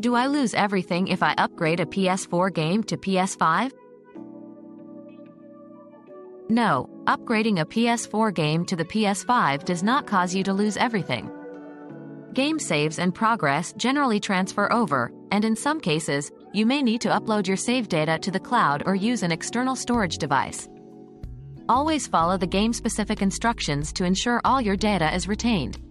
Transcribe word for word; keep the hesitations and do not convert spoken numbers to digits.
Do I lose everything if I upgrade a P S four game to P S five? No, upgrading a P S four game to the P S five does not cause you to lose everything. Game saves and progress generally transfer over, and in some cases, you may need to upload your save data to the cloud or use an external storage device. Always follow the game-specific instructions to ensure all your data is retained.